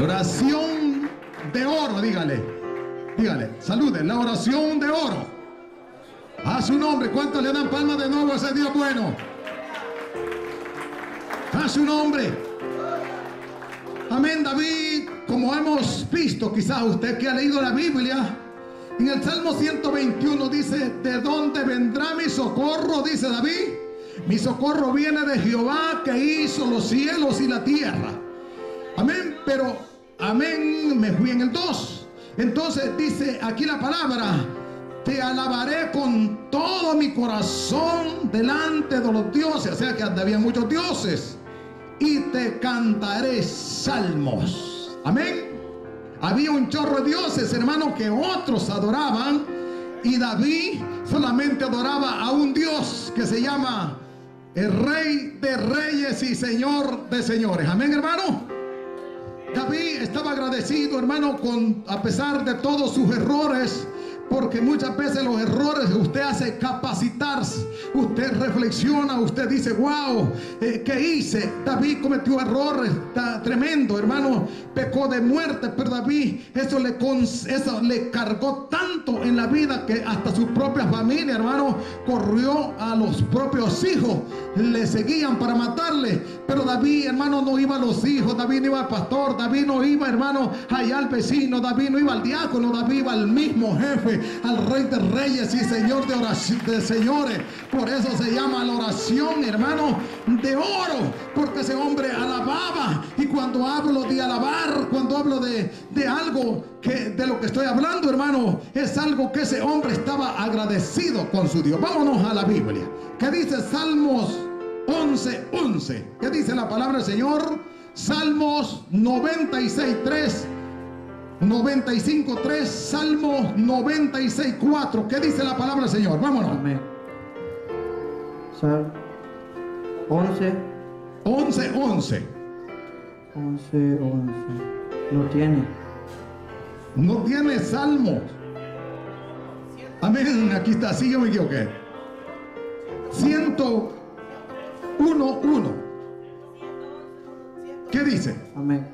Oración de oro, dígale. Dígale, salude, la oración de oro. A su nombre, ¿cuántos le dan palmas de nuevo a ese Dios bueno? A su nombre. Amén. David, como hemos visto, quizás usted que ha leído la Biblia, en el Salmo 121 dice: ¿de dónde vendrá mi socorro? Dice David: mi socorro viene de Jehová, que hizo los cielos y la tierra. Amén. Pero, amén, me fui en el 2. Entonces dice aquí la palabra: te alabaré con todo mi corazón delante de los dioses. O sea que había muchos dioses. Y te cantaré salmos. Amén. Había un chorro de dioses, hermano, que otros adoraban. Y David solamente adoraba a un Dios que se llama el Rey de Reyes y Señor de Señores. Amén, hermano. David estaba agradecido, hermano, a pesar de todos sus errores. Porque muchas veces los errores usted hace capacitarse, usted reflexiona, usted dice: wow, ¿qué hice? David cometió errores tremendo, hermano, pecó de muerte, pero David eso le cargó tanto en la vida que hasta su propia familia, hermano, corrió a los propios hijos, le seguían para matarle. Pero David, hermano, no iba a los hijos, David no iba al pastor, David no iba, hermano, allá al vecino, David no iba al diácono, David iba al mismo jefe, al Rey de Reyes y Señor de señores. Por eso se llama la oración, hermano, de oro, porque ese hombre alababa. Y cuando hablo de alabar, cuando hablo de algo de lo que estoy hablando, hermano, es algo que ese hombre estaba agradecido con su Dios. Vámonos a la Biblia. ¿Qué dice Salmos 11:11? ¿Qué dice la palabra del Señor? Salmos 96:3, 95:3, Salmo 96:4. ¿Qué dice la palabra del Señor? Vámonos. Amén. Sal 11. 11:11. 11:11. No tiene. No tiene Salmo. Amén. Aquí está. Sí, yo me equivoqué. 101:1. ¿Qué dice? Amén.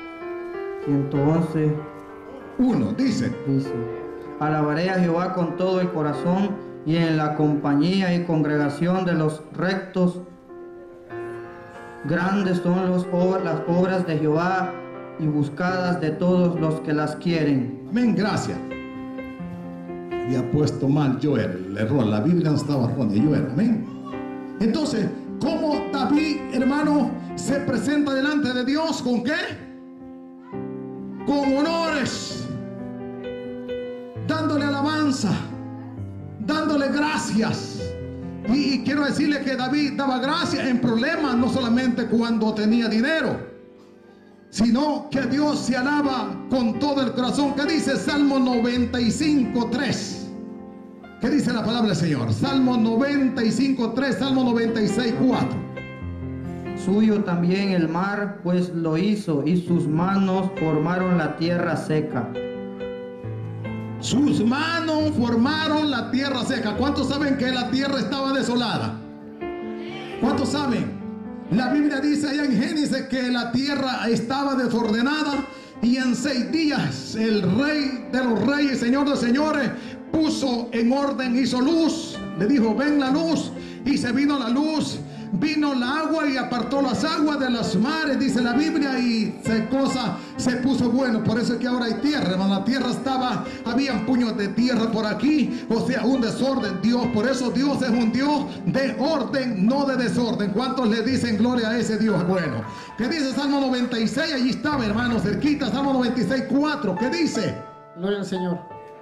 111. 1 dice: alabaré a Jehová con todo el corazón, y en la compañía y congregación de los rectos. Grandes son las obras de Jehová, y buscadas de todos los que las quieren. Amén, gracias. Había puesto mal yo el error, la Biblia no estaba errónea, yo era, amén. Entonces, ¿cómo David, hermano, se presenta delante de Dios? ¿Con qué? Con honores, dándole alabanza, dándole gracias. Y quiero decirle que David daba gracias en problemas, no solamente cuando tenía dinero, sino que Dios se alaba con todo el corazón. ¿Qué dice Salmo 95:3? ¿Qué dice la palabra del Señor? Salmo 95:3, Salmo 96:4. Suyo también el mar, pues lo hizo, y sus manos formaron la tierra seca. Sus manos formaron la tierra seca. ¿Cuántos saben que la tierra estaba desolada? ¿Cuántos saben? La Biblia dice allá en Génesis que la tierra estaba desordenada, y en 6 días el Rey de los Reyes, Señor de Señores, puso en orden, hizo luz, le dijo: ven la luz, y se vino la luz. Vino la agua y apartó las aguas de los mares, dice la Biblia, y se puso bueno. Por eso es que ahora hay tierra, hermano. La tierra habían puños de tierra por aquí, o sea, un desorden. Por eso Dios es un Dios de orden, no de desorden. ¿Cuántos le dicen gloria a ese Dios bueno? ¿Qué dice Salmo 96? Allí estaba, hermano, cerquita, Salmo 96:4. ¿Qué dice? Gloria al Señor.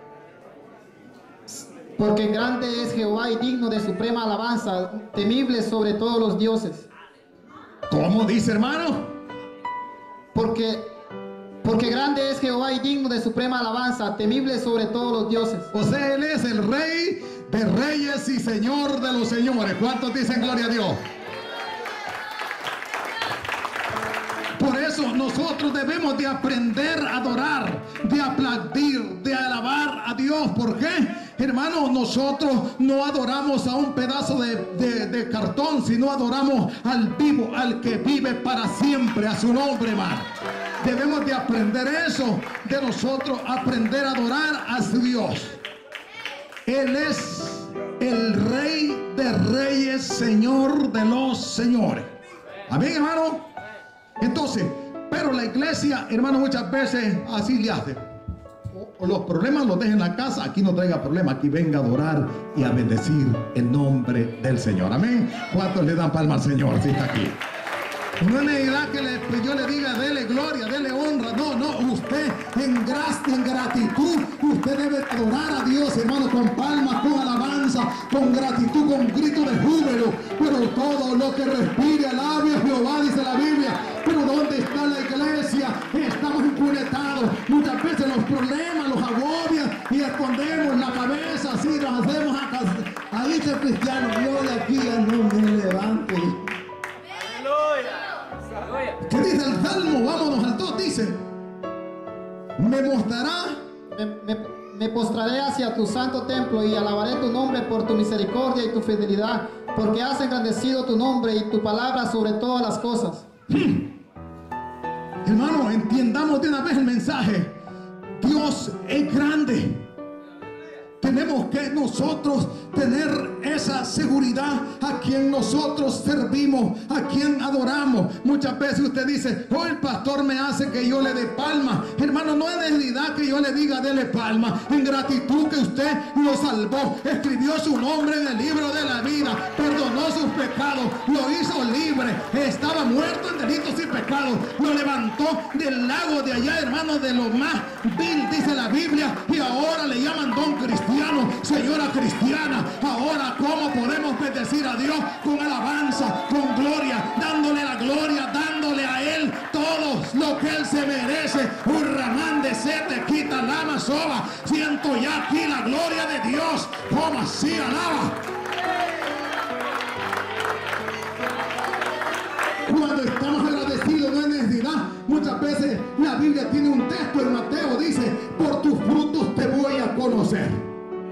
Porque grande es Jehová y digno de suprema alabanza, temible sobre todos los dioses. ¿Cómo dice, hermano? Porque grande es Jehová y digno de suprema alabanza, temible sobre todos los dioses. O sea, Él es el Rey de Reyes y Señor de los señores. ¿Cuántos dicen gloria a Dios? Por eso nosotros debemos de aprender a adorar, de aplaudir, de alabar a Dios. ¿Por qué? hermano, nosotros no adoramos a un pedazo de cartón, sino adoramos al vivo, al que vive para siempre, a su nombre, hermano. Debemos de aprender eso, de nosotros aprender a adorar a su Dios. Él es el Rey de Reyes, Señor de los Señores. Amén, hermano. Entonces, pero la iglesia, hermano, muchas veces así le hace. O los problemas los deja en la casa. Aquí no traiga problemas, aquí venga a adorar y a bendecir el nombre del Señor. Amén. ¿Cuántos le dan palma al Señor si está aquí? No es necesidad que yo le diga dele gloria, dele honra. No, no, usted en gratitud, usted debe adorar a Dios, hermano, con palmas, con alabanza, con gratitud, con grito de júbilo. Pero todo lo que respire alabe a Jehová, dice la Biblia. Pero ¿dónde está la iglesia? Estamos encunetados. Muchas veces los problemas los agobian y escondemos la cabeza, así nos hacemos acá. Ahí dice el cristiano, yo de aquí ya no me levanto. ¿Qué dice el Salmo? Vámonos al 2, dice: me mostrará. Me postraré hacia tu santo templo y alabaré tu nombre por tu misericordia y tu fidelidad, porque has engrandecido tu nombre y tu palabra sobre todas las cosas. Hermano, entiendamos de una vez el mensaje. Dios es grande. Tenemos que nosotros tener esa seguridad a quien nosotros servimos, a quien adoramos. Muchas veces usted dice, oh, el pastor me hace que yo le dé palma. Hermano, no es necesidad que yo le diga dele palma. En gratitud que usted lo salvó, escribió su nombre en el libro de la vida, perdonó sus pecados, lo hizo libre, estaba muerto en delitos y pecados, lo levantó del lago de allá, hermano, de lo más vil, dice la Biblia, y ahora le llaman don cristiano, señora cristiana. Ahora, ¿cómo podemos bendecir a Dios? Con alabanza, con gloria, dándole la gloria, dándole a Él todo lo que Él se merece. Un ramán de sed te quita la soba. Siento ya aquí la gloria de Dios. ¿Cómo así? Alaba. Cuando estamos agradecidos no hay necesidad. Muchas veces la Biblia tiene un texto en Mateo, dice, por tus frutos te voy a conocer.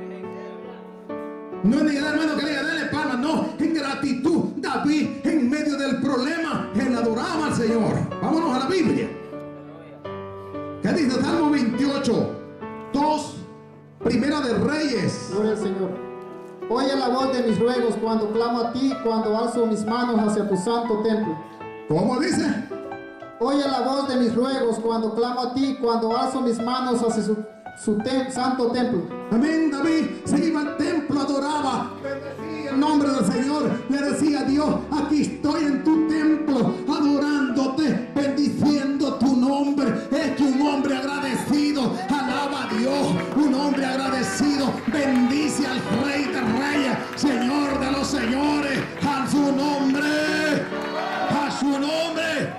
No es necesidad, hermano, que le diga dale palma. No, en gratitud. David, en medio del problema, él adoraba al Señor. Vámonos a la Biblia. ¿Qué dice Salmo 28, 2, Primera de Reyes? Gloria al Señor. Oye la voz de mis ruegos cuando clamo a ti, cuando alzo mis manos hacia tu santo templo. ¿Cómo dice? Oye la voz de mis ruegos cuando clamo a ti, cuando alzo mis manos hacia su santo templo. Amén. David se iba al templo, adoraba, bendecía el nombre del Señor, le decía a Dios, aquí estoy en tu templo, adorándote, bendiciendo tu nombre. Es que un hombre agradecido alaba a Dios, un hombre agradecido bendice al Rey de Reyes, Señor de los señores, a su nombre, a su nombre.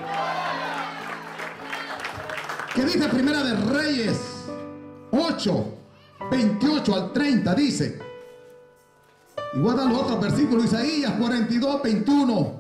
¿Qué dice Primera de Reyes 8, 28 al 30? Dice, y voy a dar los otros versículos, Isaías 42, 21.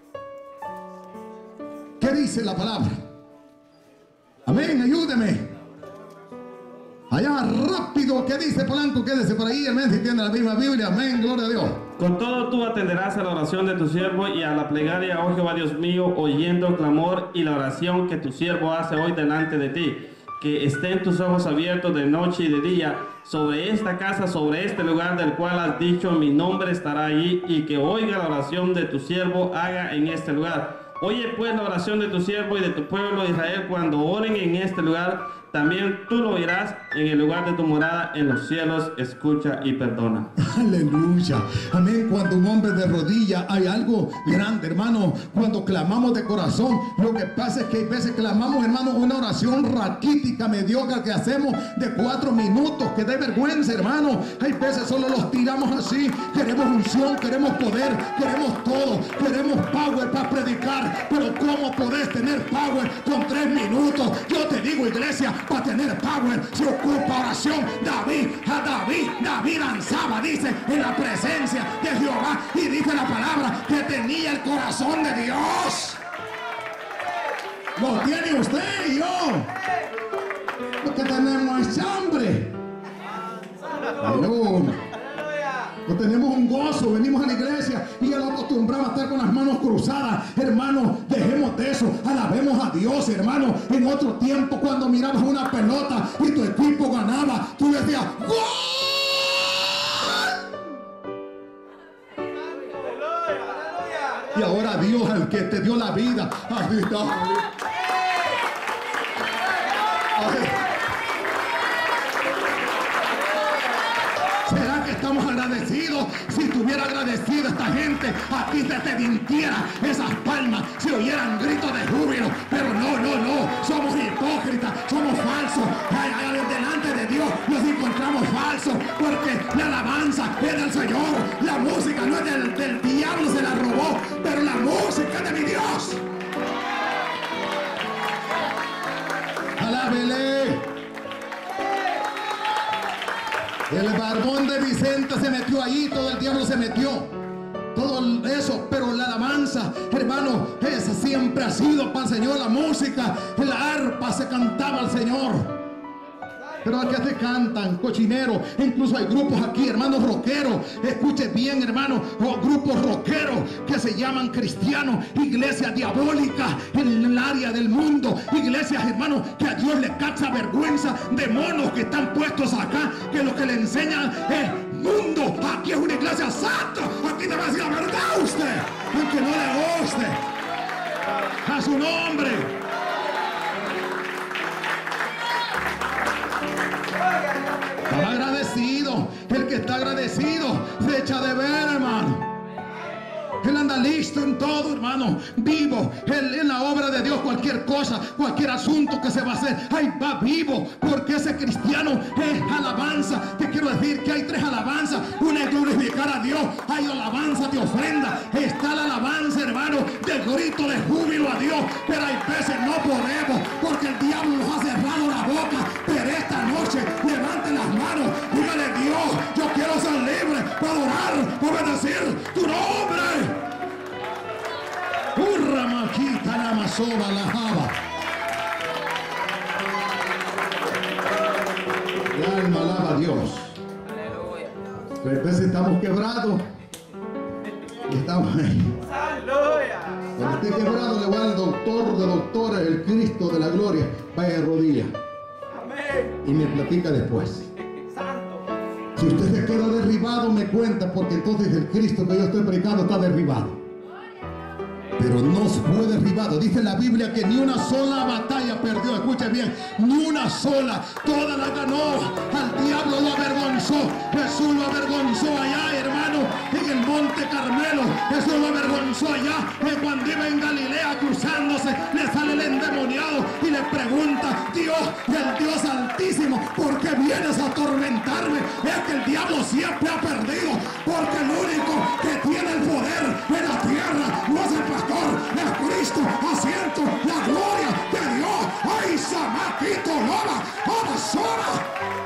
¿Qué dice la palabra? Amén, ayúdeme. Allá rápido, ¿qué dice Polanco? Quédese por ahí, amén, si tiene la misma Biblia, amén, gloria a Dios. Con todo tú atenderás a la oración de tu siervo y a la plegaria, oh Jehová Dios mío, oyendo el clamor y la oración que tu siervo hace hoy delante de ti. Que estén tus ojos abiertos de noche y de día sobre esta casa, sobre este lugar del cual has dicho mi nombre estará allí, y que oiga la oración de tu siervo, haga en este lugar. Oye pues la oración de tu siervo y de tu pueblo de Israel cuando oren en este lugar. También tú lo oirás en el lugar de tu morada en los cielos. Escucha y perdona. Aleluya. Amén. Cuando un hombre de rodillas, hay algo grande, hermano. Cuando clamamos de corazón, lo que pasa es que hay veces clamamos, hermano, una oración raquítica, mediocre, que hacemos de 4 minutos, que da vergüenza, hermano. Hay veces solo los tiramos así. Queremos unción, queremos poder, queremos todo, queremos power para predicar. Pero ¿cómo podés tener power con 3 minutos? Yo te digo, iglesia, para tener power se ocupa oración. David danzaba, dice, en la presencia de Jehová, y dice la palabra que tenía el corazón de Dios. Lo tiene usted y yo. Lo que tenemos es hambre. Aleluya. No tenemos un gozo, venimos a la iglesia y ya lo acostumbramos a estar con las manos cruzadas. Hermano, dejemos de eso, alabemos a Dios, hermano. En otro tiempo, cuando mirabas una pelota y tu equipo ganaba, tú decías ¡gol! Y ahora Dios, el que te dio la vida, ahí está. ¿Será que estamos agradecidos? Si estuviera agradecida esta gente, aquí te dintiera esas palmas, si oyeran gritos de júbilo. Pero no, somos hipócritas, somos falsos. Delante de Dios nos encontramos falsos, porque la alabanza es del Señor, la música no es del diablo, se la robó, pero la música es de mi Dios. Alábele. El barbón de Vicente se metió allí, todo el diablo se metió, todo eso, pero la alabanza, hermano, esa siempre ha sido para el Señor. La música, la arpa se cantaba al Señor. Pero aquí se cantan cochineros, incluso hay grupos aquí, hermanos rockeros, escuche bien, hermano, grupos rockeros que se llaman cristianos, iglesias diabólicas en el área del mundo, iglesias, hermanos, que a Dios le causa vergüenza, demonios que están puestos acá, que lo que le enseñan es mundo. Aquí es una iglesia santa, aquí te va a decir la verdad usted, aunque no le guste, a su nombre. Está agradecido. El que está agradecido se echa de ver, hermano. Él anda listo en todo, hermano, vivo. Él en la obra de Dios, cualquier cosa, cualquier asunto que se va a hacer, ahí va vivo, porque ese cristiano es alabanza. Te quiero decir que hay tres alabanzas. Una es glorificar a Dios, hay alabanza de ofrenda, está la alabanza, hermano, del grito de júbilo a Dios. Pero hay veces no podemos, porque el diablo nos ha cerrado la boca. Pero esta noche levante las manos, dígale: Dios, yo quiero ser libre para adorar, obedecer tu nombre. Urra maquita la masoba la java. El alma alaba a Dios. A veces estamos quebrados y estamos ahí. Cuando esté quebrado, le voy al doctor de doctores, el Cristo de la gloria. Vaya de rodillas y me platica después. Si usted se queda derribado, me cuenta, porque entonces el Cristo que yo estoy predicando está derribado. Pero no fue derribado. Dice la Biblia que ni una sola batalla perdió. Escuche bien, ni una sola. Toda la ganó. Al diablo lo avergonzó. Jesús lo avergonzó allá, hermano, en el monte Carmelo. Jesús lo avergonzó allá. Cuando iba en Galilea cruzándose, le sale el endemoniado y le pregunta: Dios, el Dios altísimo, ¿por qué vienes a atormentarme? Es que el diablo siempre ha perdido, porque el único que tiene el poder en la tierra no es el pastor, es Cristo, asiento la gloria de Dios. ¡Ay, Samaquito, Lola! ¡Oba, Sola!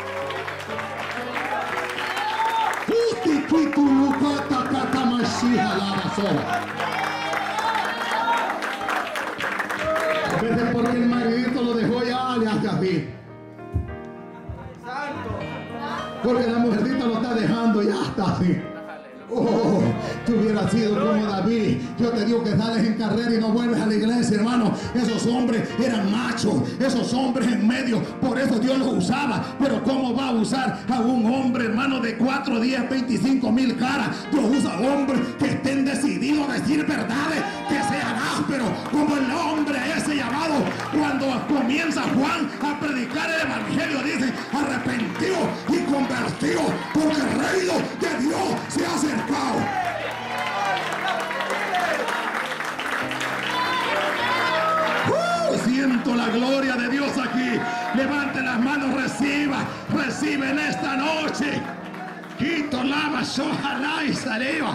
¡Utiquitu, Lucata, Catamashija, Lava, Sola! A veces porque el maridito lo dejó ya, le hace así. Porque la mujercita lo está dejando, ya está así. Oh, tú hubieras sido como David. Yo te digo que sales en carrera y no vuelves a la iglesia, hermano. Esos hombres eran machos, esos hombres en medio. Por eso Dios los usaba. Pero ¿cómo va a usar a un hombre, hermano, de 4, 10, 25 mil caras? Dios usa hombres que estén decididos a decir verdades, que sean ásperos, como el hombre ese llamado. Cuando comienza Juan a predicar el evangelio, dice: arrepentido y convertido, porque el reino de Dios se ha acercado. Siento la gloria de Dios aquí. Levante las manos, recibe en esta noche. Quito lava, ojalá y saliva.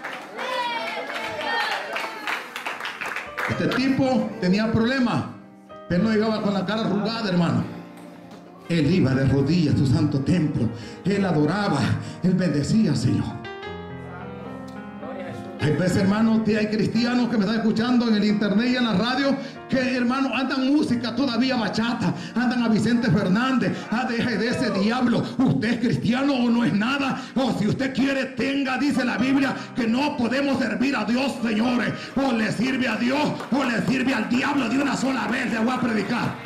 Este tipo tenía problemas. Él no llegaba con la cara arrugada, hermano. Él iba de rodillas a su santo templo. Él adoraba, él bendecía al Señor. Hay veces, hermano, que hay cristianos que me están escuchando en el internet y en la radio que, hermano, andan música todavía bachata, andan a Vicente Fernández. Deje de ese diablo. ¿Usted es cristiano o no es nada? O si usted quiere, tenga, dice la Biblia, que no podemos servir a Dios, señores. O le sirve a Dios o le sirve al diablo. De una sola vez le voy a predicar.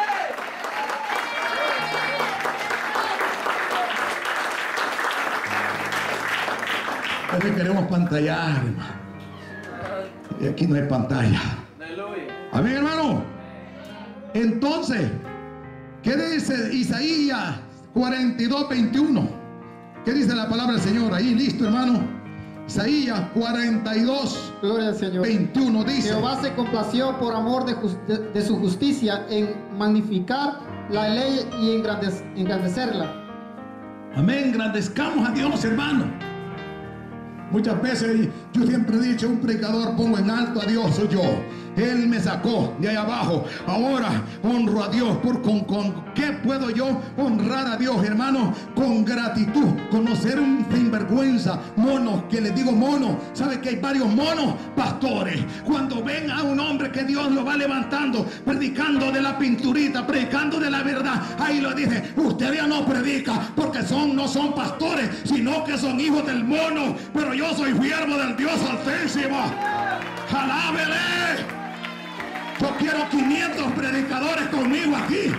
A veces queremos pantallar, hermano. Y aquí no hay pantalla. Amén, hermano. Entonces, ¿qué dice Isaías 42:21? ¿Qué dice la palabra del Señor? Ahí, listo, hermano. Isaías 42, Gloria al Señor. 21 dice: Jehová se complació por amor de su justicia en magnificar la ley y engrandecerla. Amén, engrandezcamos a Dios, hermano. Muchas veces yo siempre he dicho, un predicador pongo en alto a Dios, soy yo. Él me sacó de ahí abajo. Ahora honro a Dios. ¿Con qué puedo yo honrar a Dios, hermano? Con gratitud. Conocer un sinvergüenza, monos, que les digo mono. ¿Sabe que hay varios monos? Pastores. Cuando ven a un hombre que Dios lo va levantando, predicando de la pinturita, predicando de la verdad, ahí lo dice, usted ya no predica porque no son pastores, sino que son hijos del mono. Pero yo soy siervo del Dios Altísimo. ¡Alábele! Yo quiero 500 predicadores conmigo aquí.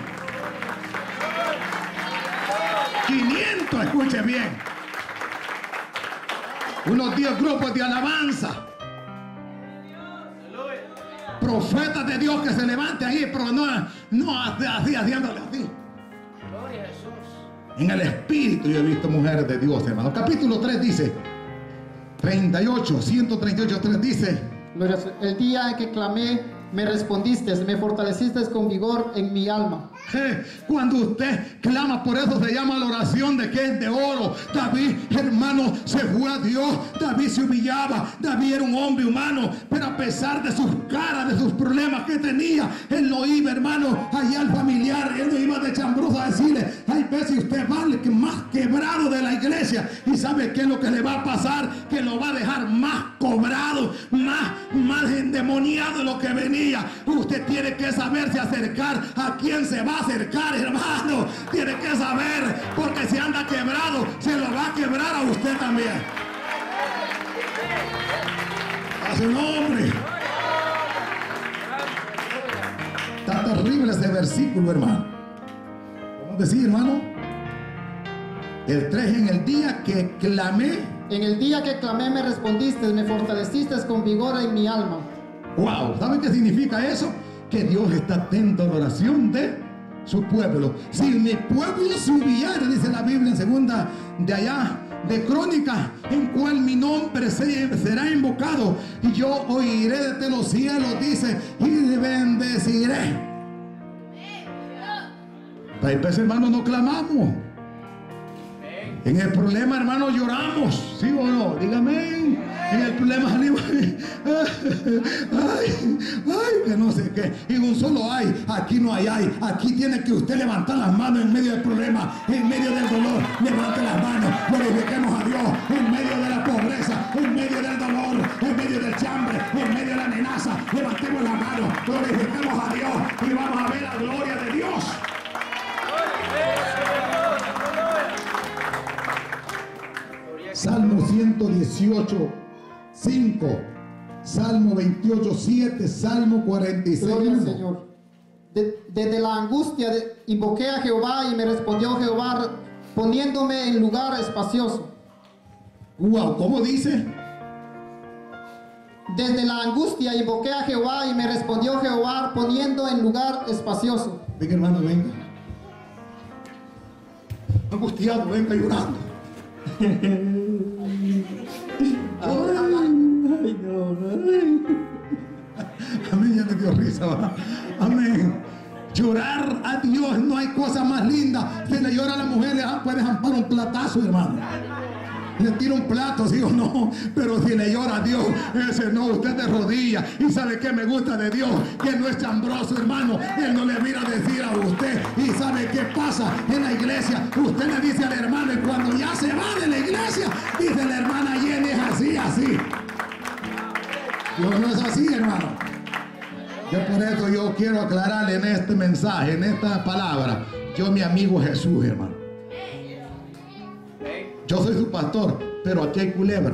500, escuche bien. Unos 10 grupos de alabanza. Profetas de Dios que se levanten ahí, pero no así, haciéndole así. En el espíritu yo he visto mujeres de Dios, hermano. Capítulo 3 dice, 138, 3 dice: el día en que clamé, me respondiste, me fortaleciste con vigor en mi alma. Cuando usted clama, por eso se llama la oración de que es de oro. David, hermano, se fue a Dios. David se humillaba. David era un hombre humano, pero a pesar de sus caras, de sus problemas que tenía, él no iba, hermano, allá al familiar. Él no iba de chambroso a decirle. Hay veces usted va más quebrado de la iglesia y sabe qué es lo que le va a pasar, que lo va a dejar más cobrado, más endemoniado de lo que venía. Usted tiene que saberse acercar a quien se va a acercar, hermano. Tiene que saber, porque si anda quebrado, se lo va a quebrar a usted también. A su nombre. Está terrible ese versículo, hermano. ¿Cómo decir, hermano? El 3, en el día que clamé. En el día que clamé me respondiste, me fortaleciste con vigor en mi alma. Wow, ¿saben qué significa eso? Que Dios está atento a la oración de su pueblo. Si mi pueblo se humillare, dice la Biblia en segunda de allá de Crónicas, en cual mi nombre será invocado, y yo oiré desde los cielos, dice, y bendeciré. Hay veces, hermano, no clamamos. En el problema, hermano, lloramos, ¿sí o no? Dígame. En el problema salimos, ay, que no sé qué. Y un solo ay, aquí no hay. Aquí tiene que usted levantar las manos en medio del problema, en medio del dolor. Levante las manos, glorifiquemos a Dios en medio de la pobreza, en medio del dolor, en medio del hambre, en medio de la amenaza. Levantemos las manos, glorifiquemos a Dios y vamos a ver la gloria de Dios. Salmo 118, 5, Salmo 28, 7, Salmo 46. Gloria al Señor. Desde la angustia invoqué a Jehová y me respondió Jehová poniéndome en lugar espacioso. Wow, ¿cómo dice? Desde la angustia invoqué a Jehová y me respondió Jehová poniendo en lugar espacioso. Venga, hermano, venga. Angustiado, venga llorando. Amén, ya le dio risa, ¿verdad? Amén. Llorar a Dios, no hay cosa más linda. Si le llora a la mujer, le puede jampar un platazo, hermano. Le tira un plato, sí o no. Pero si le llora a Dios, ese no, usted de rodillas. Y sabe que me gusta de Dios, que no es chambroso, hermano. Él no le mira a decir a usted. Y sabe qué pasa en la iglesia. Usted le dice al hermano, y cuando ya se va de la iglesia, dice la hermana Jenny, es así. No es así, hermano. Yo por eso yo quiero aclararle en este mensaje, en esta palabra. Yo mi amigo Jesús, hermano. Yo soy su pastor, pero aquí hay culebra.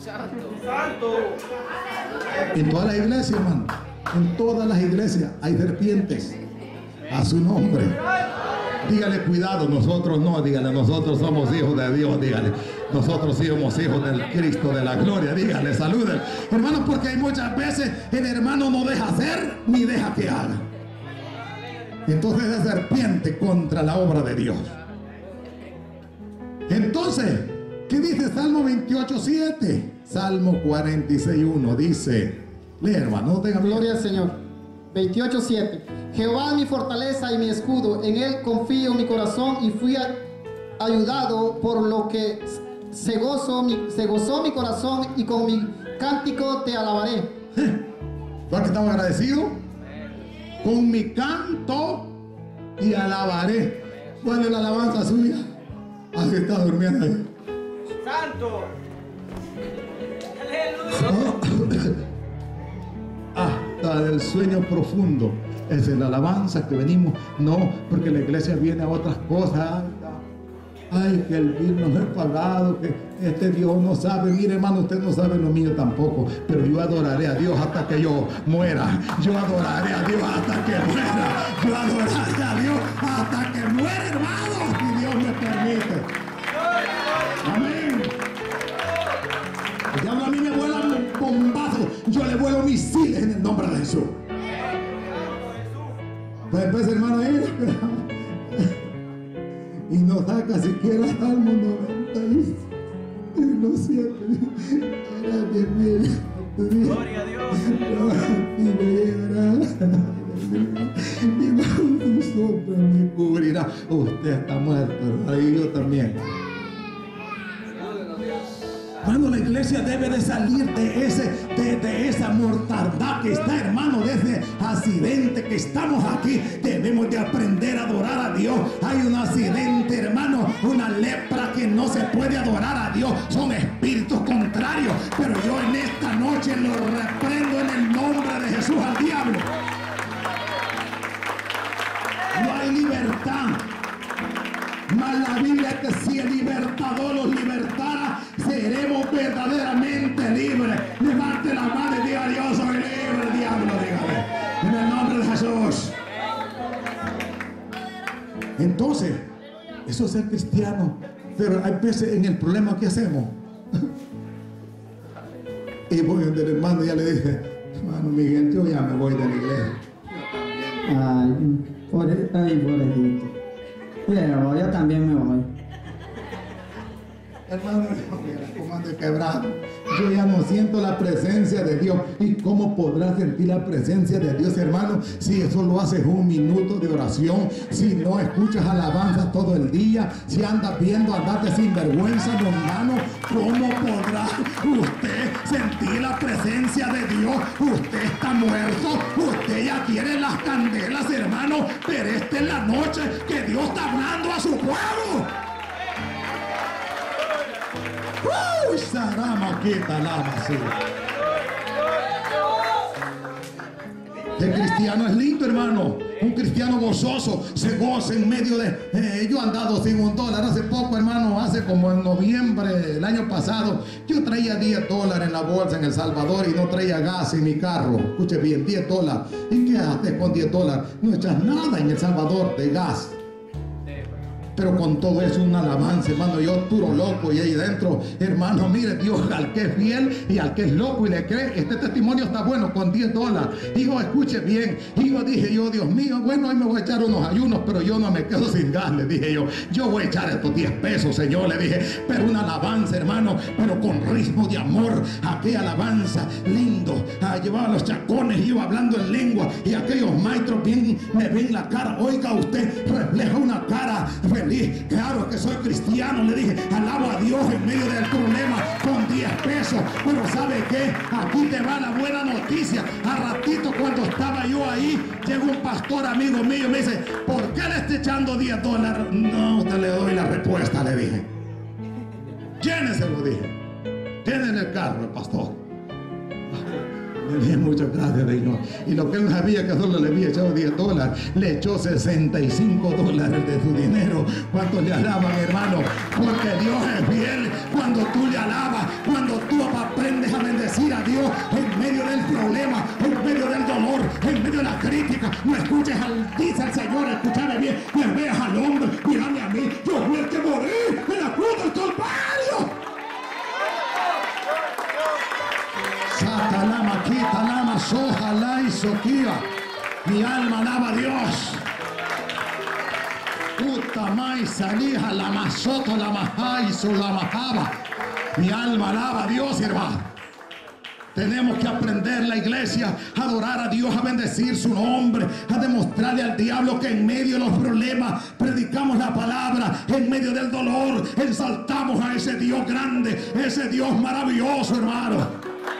En todas las iglesias, hermano. En todas las iglesias hay serpientes. A su nombre. Dígale cuidado, nosotros no, dígale, nosotros somos hijos de Dios, dígale. Nosotros somos hijos del Cristo de la gloria, dígale, saluden. Hermano, porque hay muchas veces el hermano no deja hacer ni deja que haga. Entonces es serpiente contra la obra de Dios. Entonces, ¿qué dice Salmo 28:7? Salmo 46:1 dice, lee, hermano, no tenga Gloria al Señor. 28:7. Jehová es mi fortaleza y mi escudo, en él confío mi corazón y fui ayudado, por lo que se gozó mi corazón y con mi cántico te alabaré. ¿Por qué estamos agradecidos? Con mi canto y alabaré. ¿Cuál es la alabanza suya? Así está durmiendo ahí. Santo. Hasta del sueño profundo. Esa es la alabanza que venimos. No, porque la iglesia viene a otras cosas. Ay, que el bill no es pagado, que este Dios no sabe. Mire, hermano, usted no sabe lo mío tampoco. Pero yo adoraré a Dios hasta que yo muera. Yo adoraré a Dios hasta que muera. Yo adoraré a Dios hasta que muera, hermano, si Dios me permite. Amén. El diablo a mí me vuela un bombazo. Yo le vuelo misiles en el nombre de Jesús. Pues hermano, y no saca siquiera Salmo 97. Gloria a Dios. Y bajo su sombra me cubrirá. Usted está muerto, y yo también. Hermano, la iglesia debe de salir de esa mortandad que está, hermano, de ese accidente que estamos aquí. Debemos de aprender a adorar a Dios. Hay un accidente, hermano, una lepra que no se puede adorar a Dios. Son espíritus contrarios. Pero yo en esta noche lo reprendo en el nombre de Jesús al diablo. No hay libertad. Mas la Biblia es que si el libertador los libertara, seremos verdaderamente libres. Levante la mano y diga: yo soy libre, diablo, dígale. En el nombre de Jesús. Entonces, eso es ser cristiano. Pero hay veces en el problema que hacemos. Y voy donde el hermano y ya le dije: hermano Miguel, yo ya me voy de la iglesia. Ay, pobrecito. Pero yo también me voy. Hermano, como ando quebrado. Yo ya no siento la presencia de Dios. ¿Y cómo podrás sentir la presencia de Dios, hermano, si eso lo haces un minuto de oración? Si no escuchas alabanza todo el día, si andas viendo, andate sin vergüenza, hermano, ¿cómo podrá usted sentir la presencia de Dios? Usted está muerto, usted ya quiere las candelas, hermano, pero esta es la noche que Dios está hablando a su pueblo. Sarama quita la basura. El cristiano es lindo, hermano. Un cristiano gozoso, se goza en medio de... yo he andado sin $1 hace poco, hermano, hace como en noviembre el año pasado. Yo traía $10 en la bolsa en El Salvador y no traía gas en mi carro. Escuche bien, $10. ¿Y qué haces con $10? No echas nada en El Salvador de gas. Pero con todo eso una alabanza, hermano, yo puro loco y ahí dentro, hermano, mire, Dios al que es fiel y al que es loco y le cree, este testimonio está bueno con $10. Hijo, escuche bien. Hijo, dije yo, Dios mío, bueno, hoy me voy a echar unos ayunos, pero yo no me quedo sin gas, le dije yo voy a echar estos $10, Señor, le dije, pero una alabanza, hermano, pero con ritmo de amor, aquella alabanza, lindo, llevaba los chacones, iba hablando en lengua y aquellos maestros bien, me ven la cara, oiga, usted refleja una cara feliz. Claro que soy cristiano, le dije, alabo a Dios en medio del problema con $10. Pero ¿sabe qué? Aquí te va la buena noticia. A ratito cuando estaba yo ahí, llegó un pastor amigo mío y me dice: ¿por qué le está echando $10? No, te le doy la respuesta, le dije. Lléneselo, dije. Llenen el carro, el pastor. Bien, muchas gracias, Señor. Y lo que él sabía que solo le había echado $10, le echó $65 de su dinero. ¿Cuántos le alaban, hermano? Porque Dios es fiel. Cuando tú le alabas, cuando tú aprendes a bendecir a Dios en medio del problema, en medio del dolor, en medio de la crítica, no escuches dice el Señor, escúchame bien, me veas al hombre, mírame a mí, yo fui el que morí en la cruz del Calvario. Satalama, quitalama, sojalá y soquía. Mi alma alaba a Dios. Utamay, salija, la masoto, la majay, la majaba. Mi alma alaba a Dios, hermano. Tenemos que aprender, la iglesia, a adorar a Dios, a bendecir su nombre, a demostrarle al diablo que en medio de los problemas predicamos la palabra, en medio del dolor exaltamos a ese Dios grande, ese Dios maravilloso, hermano.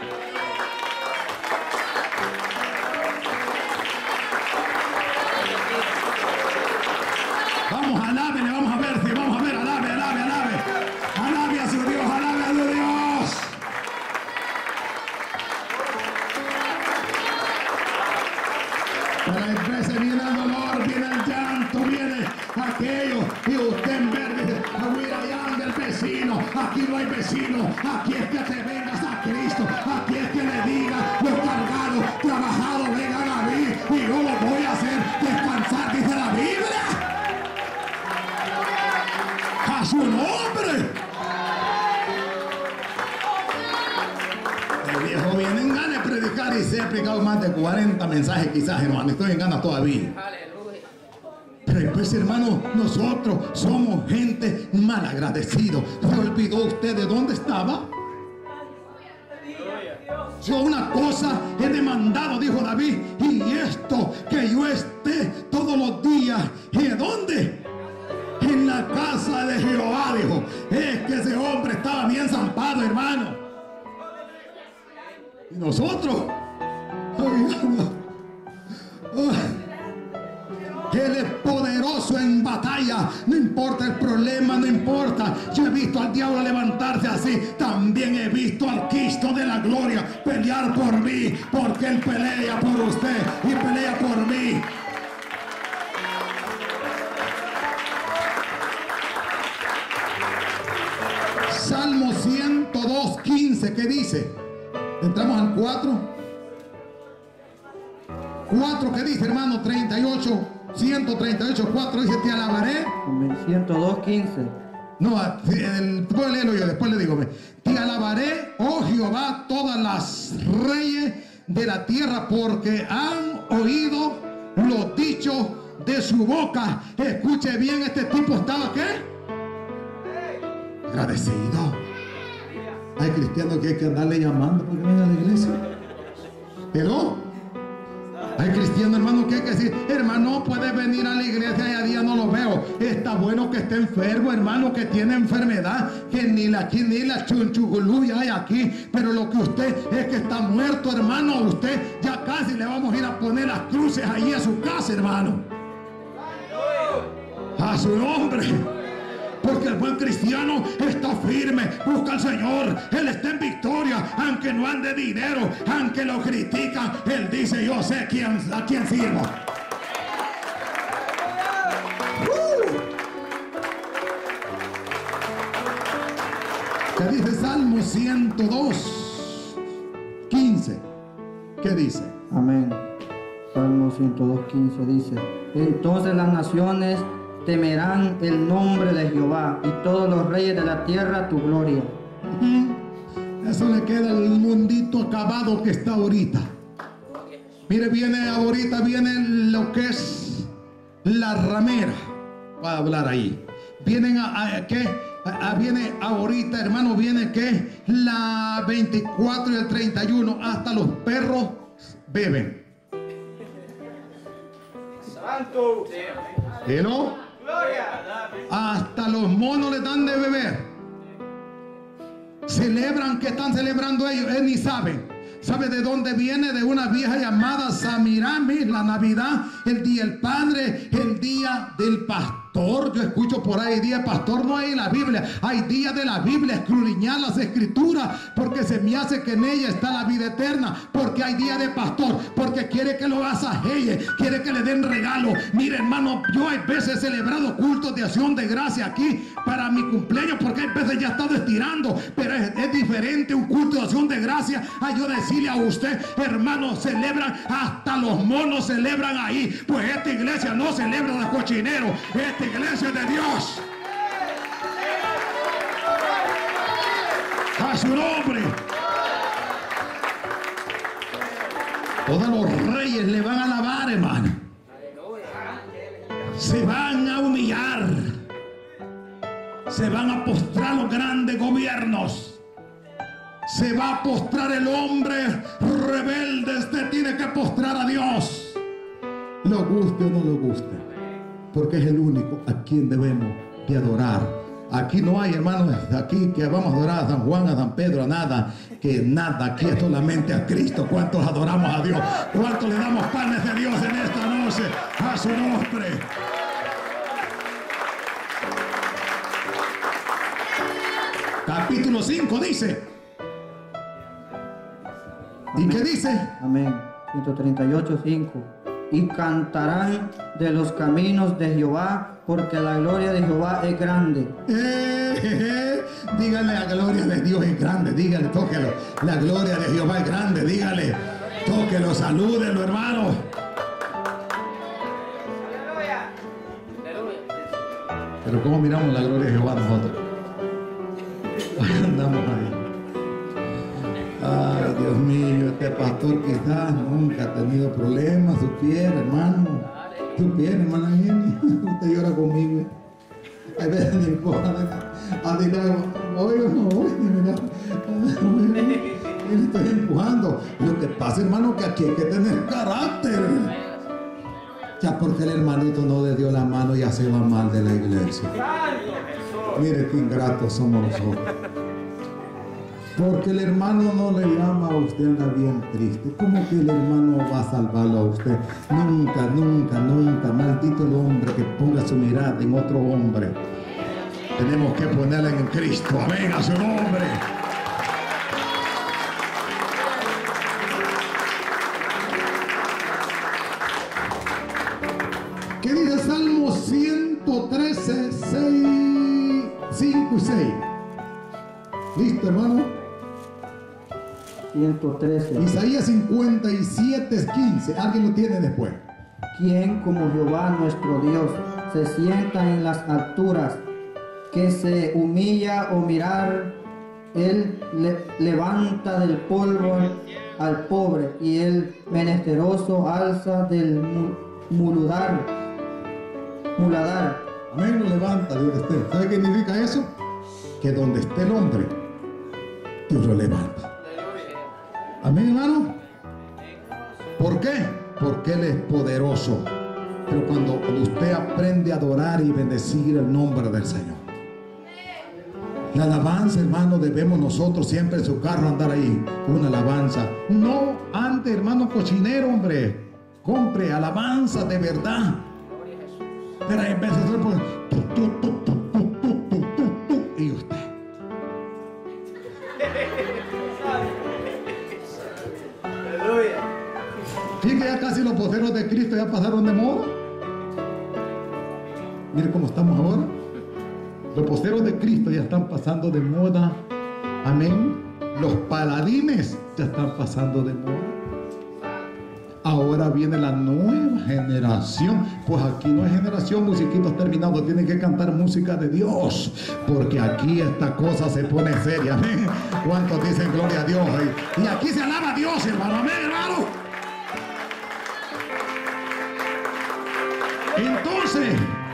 Vamos, alábele, vamos a ver, alabe a su Dios, alabe a su Dios. Pero hay veces viene el dolor, viene el llanto, viene aquello, y usted en vez de huir allá del vecino, aquí no hay vecino, aquí es que te vengas a Cristo, aquí es que le diga, los cargados, trabajados, vengan a mí, y yo lo voy a hacer descansar, dice la Biblia. A su nombre. El viejo viene en ganas de predicar y se ha predicado más de 40 mensajes quizás, hermano. Estoy en ganas todavía. Pero pues, hermano, nosotros somos gente mal agradecido. ¿Se olvidó usted de dónde estaba? Yo una cosa he demandado, dijo David, y esto, que yo esté todos los días. ¿Y de dónde? En la casa de Jehová, dijo. Es que ese hombre estaba bien zampado, hermano. Y nosotros, Él es poderoso en batalla. No importa el problema, no importa. Yo he visto al diablo levantarse así. También he visto al Cristo de la gloria pelear por mí, porque Él pelea por usted y pelea por mí. Salmo 102:15, ¿qué dice? Entramos al 4. 4, ¿qué dice, hermano? 38, 138, 4 dice, te alabaré. 102:15. No, puedo leerlo yo, después le digo, te alabaré, oh Jehová, todas las reyes de la tierra, porque han oído los dichos de su boca. Escuche bien, este tipo estaba, ¿qué? Agradecido. Hay cristianos que hay que andarle llamando porque vienen a la iglesia. Pero hay cristianos, hermano, que hay que decir, hermano, puede venir a la iglesia y a día no lo veo. Está bueno que esté enfermo, hermano, que tiene enfermedad, que ni la chunchuguluya hay aquí. Pero lo que usted es que está muerto, hermano. Usted ya casi le vamos a ir a poner las cruces allí a su casa, hermano. A su nombre. Porque el buen cristiano está firme, busca al Señor, Él está en victoria, aunque no ande dinero, aunque lo critican, Él dice, yo sé a quién sirvo. ¿Qué dice Salmo 102:15? ¿Qué dice? Amén. Salmo 102:15 dice, entonces las naciones temerán el nombre de Jehová, y todos los reyes de la tierra tu gloria. Eso le queda al mundito acabado que está ahorita. Mire, ahorita viene lo que es la ramera. Voy a hablar ahí. Viene ahorita, hermano, viene que la 24 y el 31, hasta los perros beben. Santo. ¿No? Hasta los monos le dan de beber. Celebran, que están celebrando ellos, ni saben. ¿Sabe de dónde viene? De una vieja llamada Samirami, la Navidad, el día del Padre, el día del pastor. pastor. Yo escucho por ahí día pastor, no hay en la Biblia. Hay días de la Biblia, escudriñar las escrituras, porque se me hace que en ella está la vida eterna. Porque hay día de pastor, porque quiere que lo asajelle, quiere que le den regalo. Mire, hermano, yo hay veces he celebrado cultos de acción de gracia aquí para mi cumpleaños, porque hay veces ya he estado estirando, pero es diferente un culto de acción de gracia a yo decirle a usted, hermano, celebran, hasta los monos celebran ahí. Pues esta iglesia no celebra de cochinero, esta iglesia es de Dios. A su nombre. Todos los reyes le van a alabar, hermano. Se van a humillar. Se van a postrar los grandes gobiernos. Se va a postrar el hombre rebelde. Usted tiene que postrar a Dios, lo guste o no lo guste, porque es el único a quien debemos de adorar. Aquí no hay, hermanos, aquí que vamos a adorar a San Juan, a San Pedro, a nada, que nada, aquí es solamente a Cristo. ¿Cuántos adoramos a Dios? ¿Cuántos le damos panes de Dios en esta noche? A su nombre. Capítulo 5 dice. ¿Y qué dice? Amén. 138:5. Y cantarán de los caminos de Jehová, porque la gloria de Jehová es grande. Dígale, la gloria de Dios es grande. Dígale, tóquelo. La gloria de Jehová es grande. Dígale, tóquelo, salúdelo, hermano. Pero ¿cómo miramos la gloria de Jehová nosotros? Andamos ahí. Ay, Dios mío, este pastor quizás nunca ha tenido problemas, supiera, hermano. Supiera, hermana Jenny, usted llora conmigo. Hay veces me empuja, a decir, oiga, no voy, le estoy empujando. Lo que pasa, hermano, que aquí hay que tener carácter. Ya porque el hermanito no le dio la mano, ya se va mal de la iglesia. Mire qué ingratos somos nosotros. Porque el hermano no le llama a usted, anda bien triste. ¿Cómo que el hermano va a salvarlo a usted? Nunca, nunca, nunca. Maldito el hombre que ponga su mirada en otro hombre. Tenemos que ponerla en Cristo. Amén, a su nombre. ¿Qué dice Salmo 113, 5 y 6? ¿Listo, hermano? 113. Isaías 57, 15. ¿Alguien lo tiene después? ¿Quién como Jehová nuestro Dios se sienta en las alturas, que se humilla o mirar? Él levanta del polvo al pobre, y el menesteroso alza del muladar. Amén, lo levanta de donde esté. ¿Sabe qué significa eso? Que donde esté el hombre, Dios lo levanta. Amén, hermano. ¿Por qué? Porque Él es poderoso. Pero cuando usted aprende a adorar y bendecir el nombre del Señor, la alabanza, hermano, debemos nosotros siempre en su carro andar ahí, una alabanza. No ande, hermano, cochinero, hombre. Compre alabanza de verdad. Pero en vez de hacer pues, y usted. Fíjate, ya casi los posteros de Cristo ya pasaron de moda. Mire cómo estamos ahora. Los posteros de Cristo ya están pasando de moda. Amén. Los paladines ya están pasando de moda. Ahora viene la nueva generación. Pues aquí no hay generación, musiquitos terminados. Tienen que cantar música de Dios, porque aquí esta cosa se pone seria. Amén. ¿Cuántos dicen gloria a Dios? Y aquí se alaba a Dios, hermano. Amén, hermano. Entonces,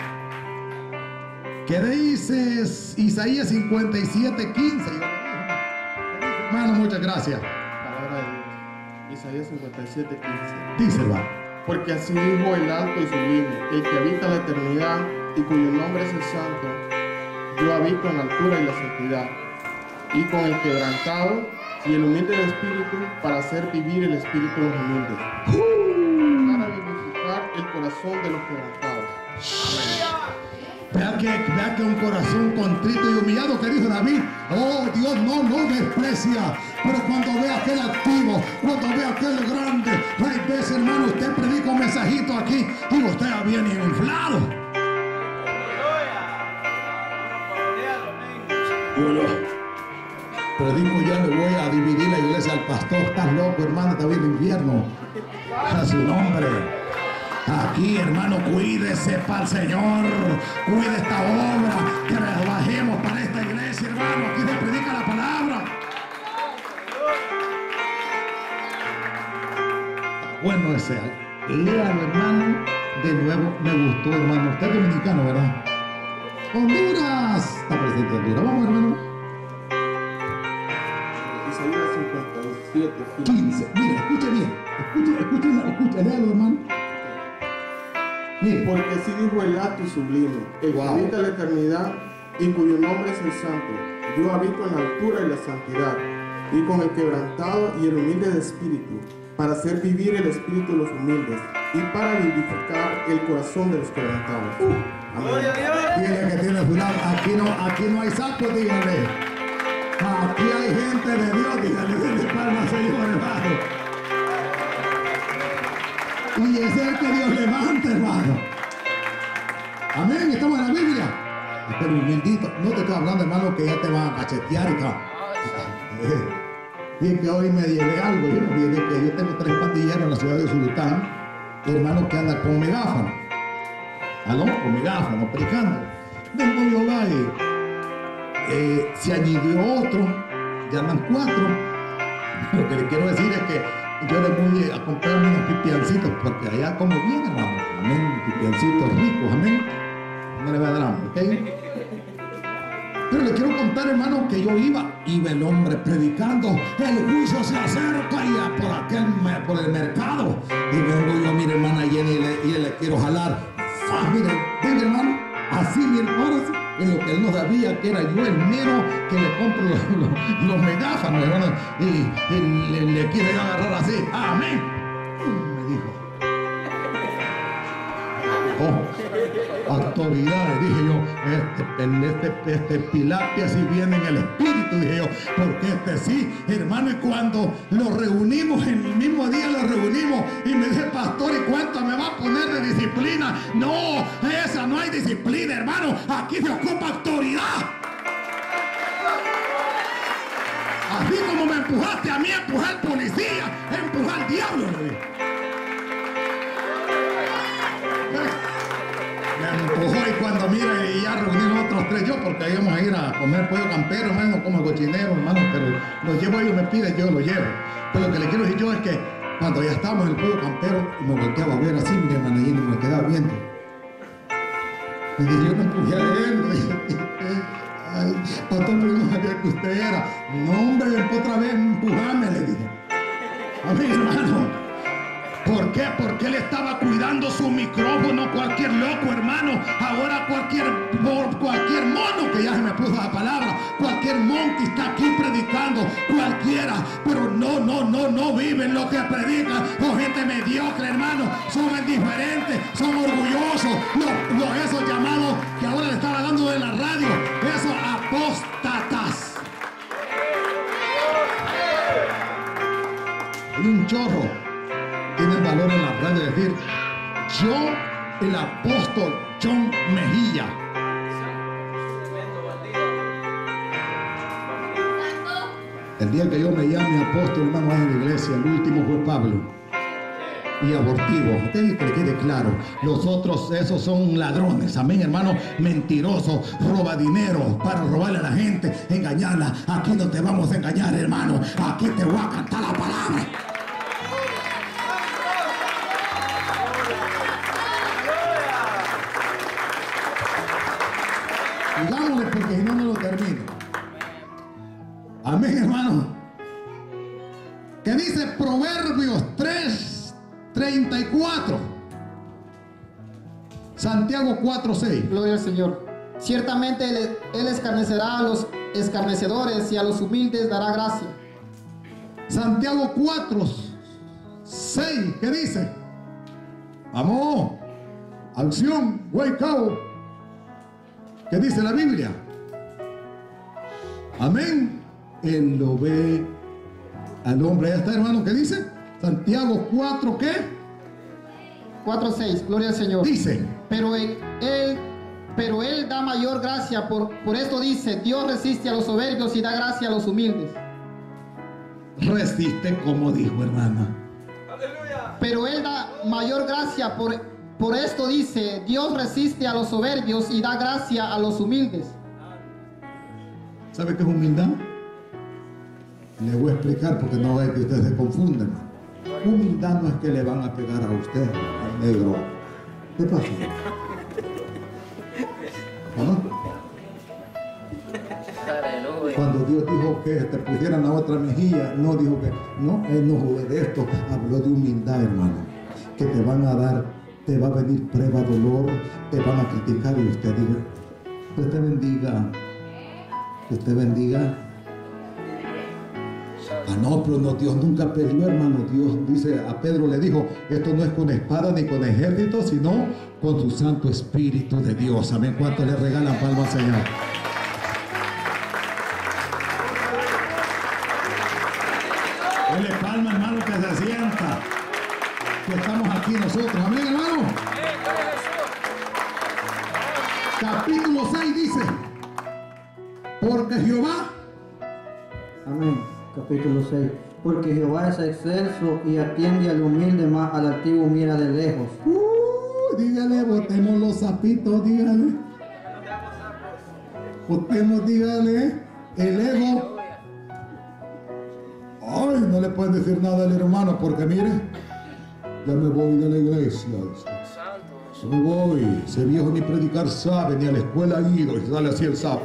¿qué dice Isaías 57, 15? Hermano, muchas gracias. Isaías 57, 15. Dice, va. Porque así dijo el alto y sublime, el que habita la eternidad y cuyo nombre es el santo. Yo habito en la altura y la santidad, y con el quebrantado y el humilde de espíritu, para hacer vivir el espíritu de los humildes, para vivificar el corazón de los quebrantados. Vea que un corazón contrito y humillado, que dijo David, oh Dios no desprecia. Pero cuando ve aquel activo, cuando ve aquel grande, hay veces, hermano, usted predica un mensajito aquí y usted viene inflado. Predico, ya le voy a dividir la iglesia al pastor. Estás loco, hermano, te voy al infierno. A su nombre. Aquí, hermano, cuídese para el Señor. Cuide esta obra. Que trabajemos para esta iglesia, hermano. Aquí se predica la palabra. Bueno ese. Léalo, hermano. De nuevo, me gustó, hermano. Usted es dominicano, ¿verdad? Honduras. Está presente Honduras. Vamos, hermano. Isaías 57, 15. Mira, escuche bien. Escuche, léalo, hermano. Mire. Porque así dijo el alto y sublime, el que habita la eternidad y cuyo nombre es el santo. Yo habito en la altura y la santidad, y con el quebrantado y el humilde de espíritu, para hacer vivir el espíritu de los humildes, y para vivificar el corazón de los quebrantados. Amén. Dígale que tiene a su lado. Aquí no hay sapos, dígale. Aquí hay gente de Dios, dígale, denle palmas, Señor, hermano. Y es el que Dios levanta, hermano. Amén, estamos en la Biblia. Pero bendito, no te estoy hablando, hermano, que ya te van a cachetear y tal. Bien que hoy me llevé algo, yo tengo 3 pandilleros en la ciudad de Zulután, hermanos que andan con megáfono. ¿Aló? Con megáfono, predicando. Vengo yo va y se añadió otro, ya andan 4. Lo que le quiero decir es que yo le voy a comprar unos pipiancitos, porque allá como bien, hermano. Amén, pipiancitos ricos, amén. No le va a dar hambre, ¿ok? Pero le quiero contar, hermano, que yo iba el hombre predicando, el juicio se acerca y por el mercado. Y vengo yo, mire, hermana Jenny, y le quiero jalar. Mire, venga, hermano, así, mire, ahora sí. En lo que él no sabía que era yo el mero que le compro los megáfonos, hermano, y le quiere agarrar así. Amén. Me dijo. Oh, autoridades, dije yo, este Pilate así viene en el espíritu, dije yo, porque sí, hermano, y cuando lo reunimos, en el mismo día lo reunimos, y me dice, pastor, ¿y cuánto me va a poner de disciplina? No, esa no hay disciplina, hermano, aquí se ocupa autoridad. Así como me empujaste a mí, empujar al policía, empujar al diablo, le dije. Me empujó, y cuando mira, y ya reunimos otros 3 yo, porque íbamos a ir a comer pollo campero, hermano, como cochinero, hermano, pero lo llevo ellos, me piden, yo lo llevo. Pero lo que le quiero decir yo es que cuando ya estábamos en el pollo campero, me volteaba a ver así, mi hermana, y me quedaba viendo. Y dije, yo me empujé a él, ay, pastor, pero no sabía que usted era. No, hombre, otra vez empujame, le dije. A mí, hermano. ¿Por qué? Porque él estaba cuidando su micrófono, cualquier loco, hermano. Ahora cualquier mono, que ya se me puso la palabra, cualquier monkey está aquí predicando, cualquiera, pero no viven lo que predican. Son gente mediocre, hermano, son indiferentes, son orgullosos, esos llamados que ahora le estaba dando de la radio, esos apóstatas. Hay un chorro. Tiene el valor en la radio de decir, yo, el apóstol John Mejía. El día que yo me llame apóstol, hermano, en la iglesia, el último fue Pablo. Y abortivo, usted que le quede claro, los otros, esos son ladrones, amén, hermano, mentirosos, roba dinero para robarle a la gente, engañarla. Aquí no te vamos a engañar, hermano, aquí te voy a cantar la palabra. Digámosle, porque si no, no lo termino. Amén, hermano. Que dice Proverbios 3:34. Santiago 4:6. Gloria al Señor. Ciertamente él escarnecerá a los escarnecedores y a los humildes dará gracia. Santiago 4:6. ¿Qué dice? Vamos. Acción. Wake up. ¿Qué dice la Biblia? Amén. Él lo ve al hombre. Ya está, hermano, ¿qué dice? Santiago 4, ¿qué? 4:6, gloria al Señor. Dice, Pero él da mayor gracia, por esto dice, Dios resiste a los soberbios y da gracia a los humildes. resiste como dijo, hermana. Aleluya. Pero él da mayor gracia, por esto dice, Dios resiste a los soberbios y da gracia a los humildes. ¿Sabe qué es humildad? Le voy a explicar porque no es que usted se confunda, hermano. Humildad no es que le van a pegar a usted, al negro. ¿Qué pasa? ¿Ah? Cuando Dios dijo que te pusieran la otra mejilla, no dijo que no, Él no jugó de esto, habló de humildad, hermano. Que te van a dar, te va a venir prueba, dolor, te van a criticar y usted diga, Dios te bendiga, Dios te bendiga. Ah, no, pero no, Dios nunca peleó, hermano. Dios dice, a Pedro le dijo, esto no es con espada ni con ejército, sino con su Santo Espíritu de Dios. Amén. ¿Cuánto le regalan palmas al Señor? Dele palma, hermano, que se sienta que estamos aquí nosotros. Amén, hermano. Capítulo 6 dice, porque Jehová, Amén. Capítulo 6. Porque Jehová es excelso y atiende al humilde, más al altivo mira de lejos. dígale, botemos los sapitos, dígale. Botemos, dígale, el ego. Ay, no le pueden decir nada al hermano porque mire, ya me voy de la iglesia. Ya me voy. Ese viejo ni predicar sabe, ni a la escuela ha ido y sale así el sapo.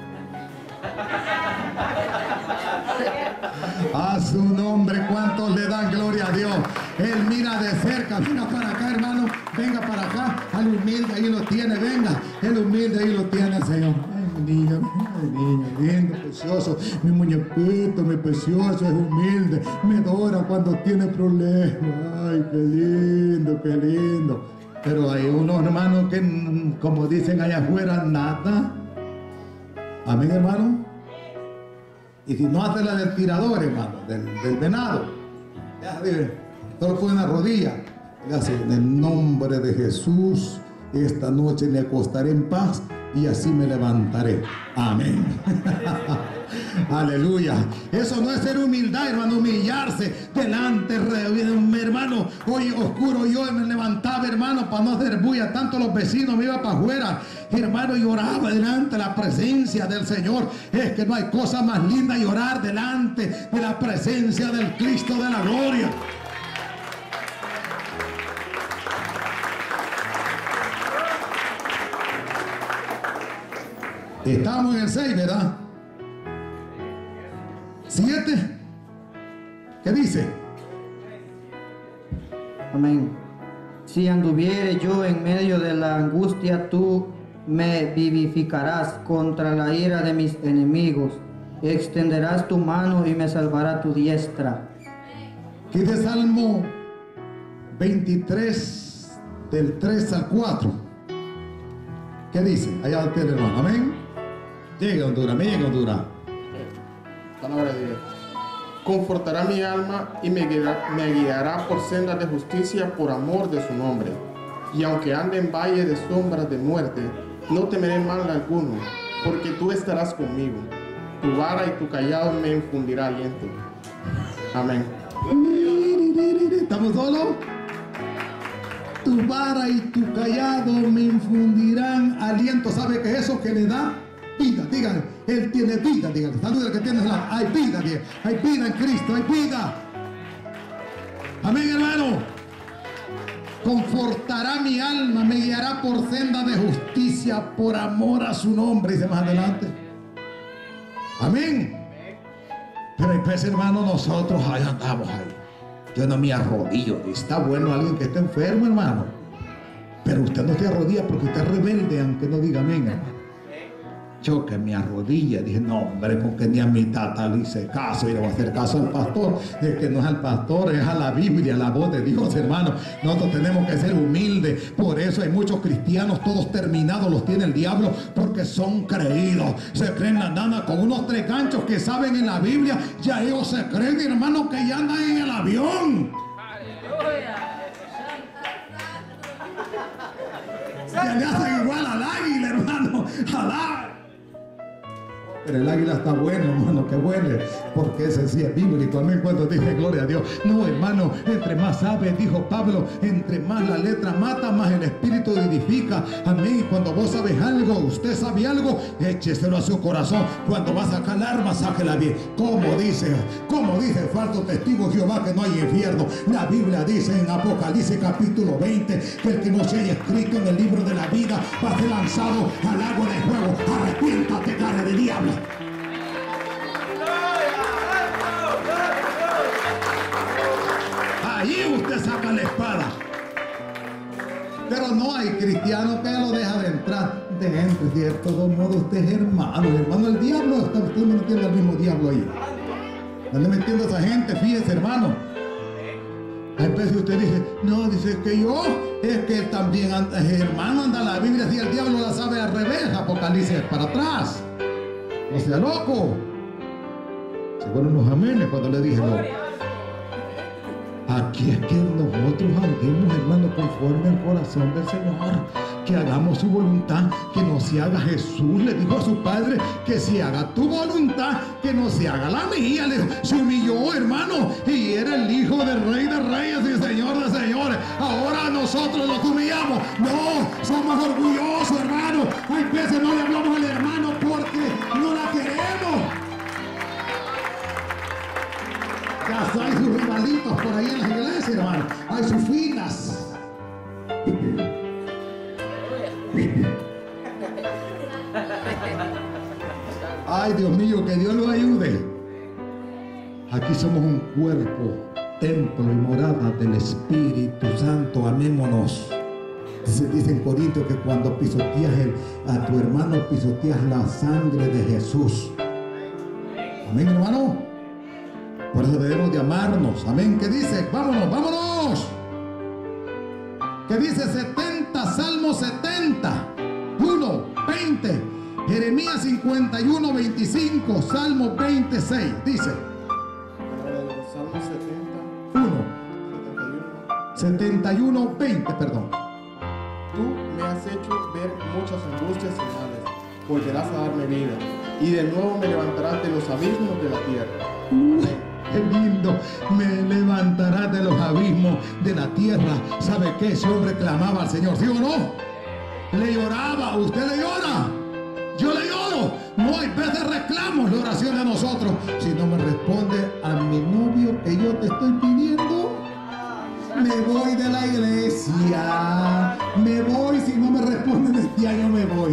A su nombre, ¿cuántos le dan gloria a Dios? Él mira de cerca, venga para acá, hermano, venga para acá, al humilde ahí lo tiene, venga, el humilde ahí lo tiene, Señor. Ay, niño, lindo, precioso, mi muñequito, mi precioso, es humilde, me adora cuando tiene problemas. Ay, qué lindo. Pero hay unos hermanos que, como dicen allá afuera, nada. Amén, hermano. Y si no hace la del tirador, hermano, del venado, ya dice, solo pone una rodilla y hace, en el nombre de Jesús, esta noche me acostaré en paz y así me levantaré. Amén. Aleluya. Eso no es ser humildad, hermano, humillarse delante, hermano. Hoy oscuro yo me levantaba, hermano, para no hacer bulla. Tanto los vecinos me iban para afuera, hermano, y oraba delante de la presencia del Señor. Es que no hay cosa más linda llorar delante de la presencia del Cristo de la gloria. Estamos en el 6, ¿verdad? 7. ¿Qué dice? Amén. Si anduviere yo en medio de la angustia, tú me vivificarás contra la ira de mis enemigos. Extenderás tu mano y me salvará tu diestra. ¿Qué dice Salmo 23, del 3 al 4? ¿Qué dice? Allá usted, hermano. Amén. Llega Honduras, me llega Honduras. Palabra de Dios. Confortará mi alma y me guiará por sendas de justicia por amor de su nombre. Y aunque ande en valle de sombras de muerte, no temeré mal alguno, porque tú estarás conmigo. Tu vara y tu callado me infundirá aliento. Amén. ¿Estamos solos? Tu vara y tu callado me infundirán aliento. ¿Sabe qué es eso que le da? Vida, díganle, Él tiene vida, díganle, saluda al que tiene la, hay vida, díganle, hay vida en Cristo, hay vida. Amén, hermano. Confortará mi alma, me guiará por senda de justicia, por amor a su nombre, dice más adelante. Amén. Pero después, hermano, nosotros ahí andamos ahí. Yo no me arrodillo. Está bueno alguien que esté enfermo, hermano, pero usted no se arrodilla porque usted es rebelde, aunque no diga amén, hermano. Yo que me arrodilla, dije, no hombre, porque ni a mi tata le hice caso, y le voy a hacer caso al pastor. Es que no es al pastor, es a la Biblia, la voz de Dios, hermano. Nosotros tenemos que ser humildes. Por eso hay muchos cristianos, todos terminados, los tiene el diablo, porque son creídos. Se creen la nana con unos 3 ganchos que saben en la Biblia. Ya ellos se creen, hermano, que ya andan en el avión. Ya le hacen igual al águila, hermano. Pero el águila está bueno, hermano, que huele, porque ese sí es bíblico. Amén. Cuando dije gloria a Dios. No, hermano, entre más sabe, dijo Pablo, entre más la letra mata, más el espíritu edifica. Amén. Cuando vos sabes algo, usted sabe algo, écheselo a su corazón. Cuando va a sacar el arma, sáquela bien. Como dice el falso testigo Jehová, que no hay infierno. La Biblia dice en Apocalipsis capítulo 20 que el que no se haya escrito en el libro de la vida va a ser lanzado al agua de fuego. Arrepiéntate, cara de diablo. Ahí usted saca la espada. Pero no hay cristiano que lo deja de entrar. Dentro, de todo modo, usted es hermano. El diablo está usted metiendo al mismo diablo ahí. ¿Dónde metiendo a esa gente? Fíjese, hermano. A veces usted dice, no, dice que yo, es que también hermano, anda la Biblia, si el diablo la sabe al revés, Apocalipsis para atrás. No sea loco. Se fueron los amenes cuando le dije no. Aquí es que nosotros andemos, hermano, conforme al corazón del Señor. Que hagamos su voluntad, que no se haga. Jesús le dijo a su padre que se haga tu voluntad, que no se haga la mía. Le dijo, se humilló, hermano, y era el hijo del Rey de Reyes y Señor de Señores. Ahora nosotros nos humillamos. No, somos orgullosos, hermano. Hay veces no le hablamos al hermano porque no la queremos. Ya hay sus rivalitos por ahí en las iglesias, hermano. Hay sus filas. Ay, Dios mío, que Dios lo ayude. Aquí somos un cuerpo, templo y morada del Espíritu Santo. Amémonos. Dice en Corintios que cuando pisoteas a tu hermano, pisoteas la sangre de Jesús. Amén, hermano. Por eso debemos de amarnos. Amén. ¿Qué dice? Vámonos, vámonos. ¿Qué dice? 70, Salmo 70, 1, 20, Jeremías 51, 25, Salmo 26. Dice. Salmo 71, 20, perdón. Tú me has hecho ver muchas angustias y males. Volverás a darme vida, y de nuevo me levantarás de los abismos de la tierra. Qué lindo, me levantará de los abismos de la tierra. ¿Sabe qué? Ese hombre clamaba al Señor, ¿sí o no? Le lloraba. ¿Usted le llora? Yo le lloro. No hay veces reclamos la oración de nosotros. Si no me responde a mi novio que yo te estoy pidiendo, me voy de la iglesia. Me voy. Si no me responden este año, me voy.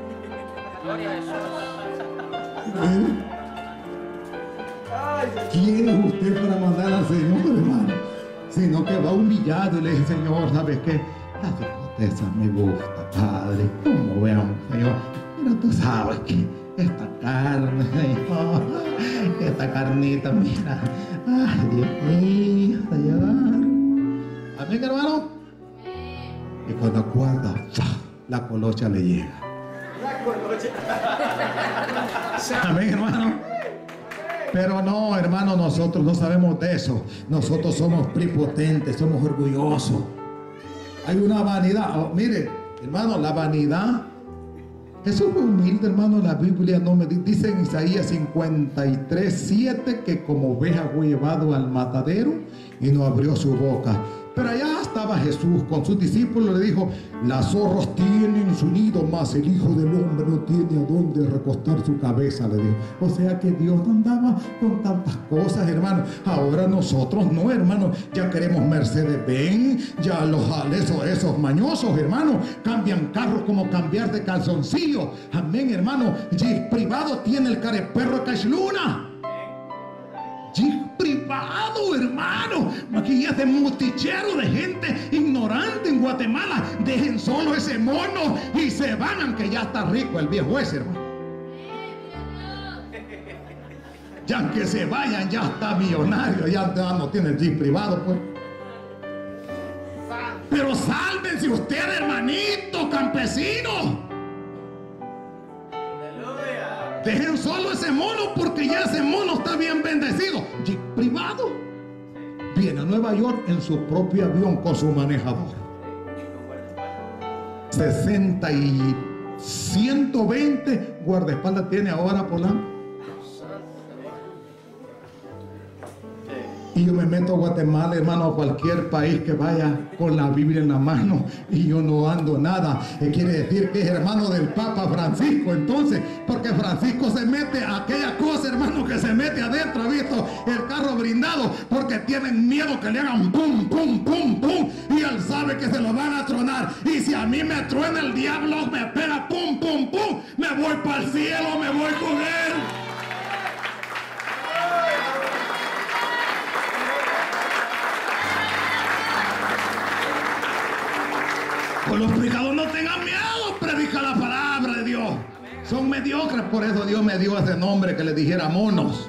¿Quién es usted para mandar al Señor, hermano? Sino que va humillado y le dice, Señor, ¿sabes qué? Las tristezas me gusta, Padre. Como veamos, Señor. Pero tú sabes que esta carne, Señor, esta carnita, mira. Ay, Dios mío, Señor. Amén, hermano. Y cuando acuerda, la colocha le llega. Amén, hermano. Pero no, hermano, nosotros no sabemos de eso. Nosotros somos prepotentes, somos orgullosos. Hay una vanidad. Oh, mire, hermano, la vanidad. Jesús fue humilde, hermano. La Biblia no me dice en Isaías 53, 7 que como oveja fue llevado al matadero y no abrió su boca. Pero allá estaba Jesús con sus discípulos. Le dijo, las zorras tienen su nido, mas el Hijo del Hombre no tiene a dónde recostar su cabeza, le dijo. O sea que Dios no andaba con tantas cosas, hermano. Ahora nosotros no, hermano. Ya queremos Mercedes-Benz. Ya esos mañosos, hermano, cambian carros como cambiar de calzoncillo. Amén, hermano. Jeep privado tiene el careperro de Caixluna. Jeep privado, hermano. Aquí es de motichero de gente ignorante en Guatemala. Dejen solo ese mono y se van, aunque ya está rico el viejo ese, hermano. Ya que se vayan, ya está millonario, ya no tiene el jeep privado, pues. Pero sálvense ustedes, hermanito campesino. Dejen solo ese mono, porque ya ese mono está bien bendecido. Jeep privado. Viene a Nueva York en su propio avión con su manejador. 60 y 120 guardaespaldas tiene ahora Polanco. Y yo me meto a Guatemala, hermano, a cualquier país que vaya con la Biblia en la mano y yo no ando nada. Quiere decir que es hermano del Papa Francisco, entonces, porque Francisco se mete a aquella cosa, hermano, que se mete adentro, ha visto el carro blindado, porque tienen miedo que le hagan pum, pum, pum, pum, y él sabe que se lo van a tronar. Y si a mí me truena el diablo, me pega pum, pum, pum, me voy para el cielo, me voy con él. Con los predicadores no tengan miedo, predica la palabra de Dios. Son mediocres, por eso Dios me dio ese nombre que les dijera monos.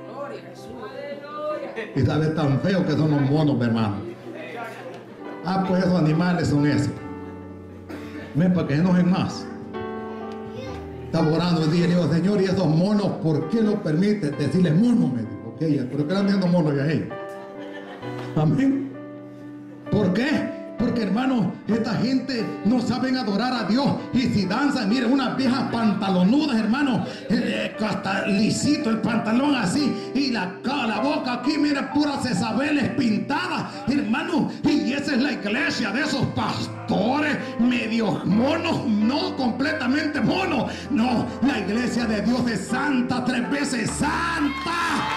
Y sabe tan feo que son los monos, mi hermano. Ah, pues esos animales son esos. Ven, para que no enojen más. Estaba orando y dije, Señor, y esos monos, ¿por qué los permite? Decirles monos, me dijo. Okay, ¿por qué están viendo monos ya ahí? Amén. ¿Por qué? Porque, hermano, esta gente no saben adorar a Dios. Y si danzan, miren, unas viejas pantalonudas, hermano, hasta lisito el pantalón así, y la boca aquí, miren, puras cesabeles pintadas, hermano. Y esa es la iglesia de esos pastores medios monos, no completamente monos. No, la iglesia de Dios es santa, 3 veces santa.